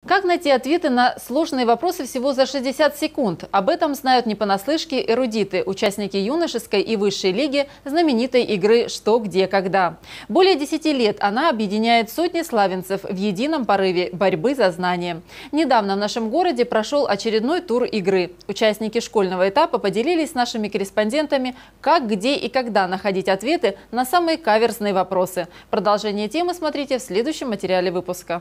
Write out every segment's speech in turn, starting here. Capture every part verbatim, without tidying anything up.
Как найти ответы на сложные вопросы всего за шестьдесят секунд? Об этом знают не понаслышке эрудиты, участники юношеской и высшей лиги знаменитой игры «Что, где, когда». Более десяти лет она объединяет сотни славянцев в едином порыве борьбы за знания. Недавно в нашем городе прошел очередной тур игры. Участники школьного этапа поделились с нашими корреспондентами, как, где и когда находить ответы на самые каверзные вопросы. Продолжение темы смотрите в следующем материале выпуска.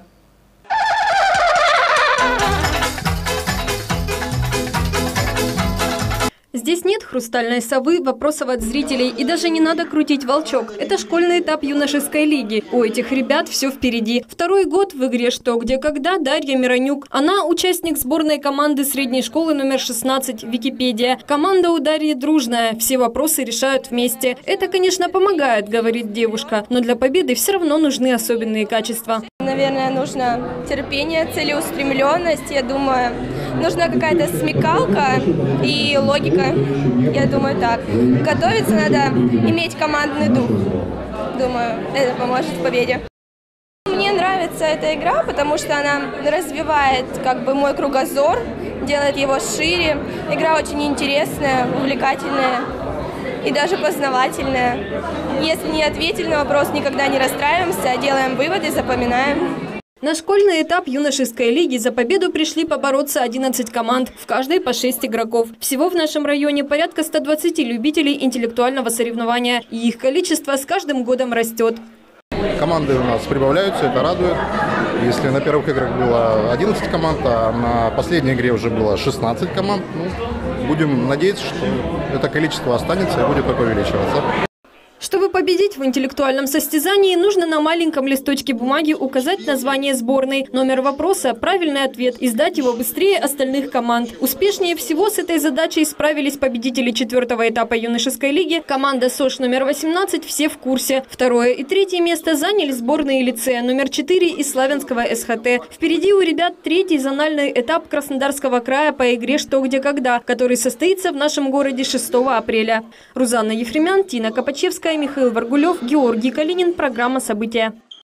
Здесь нет хрустальной совы, вопросов от зрителей и даже не надо крутить волчок. Это школьный этап юношеской лиги. У этих ребят все впереди. Второй год в игре «Что, где, когда» Дарья Миронюк. Она участник сборной команды средней школы номер шестнадцать «Википедия». Команда у Дарьи дружная, все вопросы решают вместе. Это, конечно, помогает, говорит девушка, но для победы все равно нужны особенные качества. Наверное, нужно терпение, целеустремленность, я думаю, нужна какая-то смекалка и логика, я думаю так. Готовиться надо иметь командный дух, думаю, это поможет в победе. Мне нравится эта игра, потому что она развивает как бы мой кругозор, делает его шире. Игра очень интересная, увлекательная и даже познавательная. Если не ответили на вопрос, никогда не расстраиваемся, делаем выводы, запоминаем. На школьный этап юношеской лиги за победу пришли побороться одиннадцать команд, в каждой по шесть игроков. Всего в нашем районе порядка ста двадцати любителей интеллектуального соревнования, и их количество с каждым годом растет. Команды у нас прибавляются, это радует. Если на первых играх было одиннадцать команд, а на последней игре уже было шестнадцать команд, ну, будем надеяться, что это количество останется и будет только увеличиваться. Чтобы победить в интеллектуальном состязании, нужно на маленьком листочке бумаги указать название сборной, номер вопроса, правильный ответ и сдать его быстрее остальных команд. Успешнее всего с этой задачей справились победители четвертого этапа юношеской лиги. Команда СОЖ номер восемнадцать все в курсе. Второе и третье место заняли сборные лицея номер четыре и Славянского СХТ. Впереди у ребят третий зональный этап Краснодарского края по игре «Что, где, когда», который состоится в нашем городе шестого апреля. Рузанна Ефремян, Тина Копачевская, Михаил Варгулев, Георгий Калинин. Программа «События».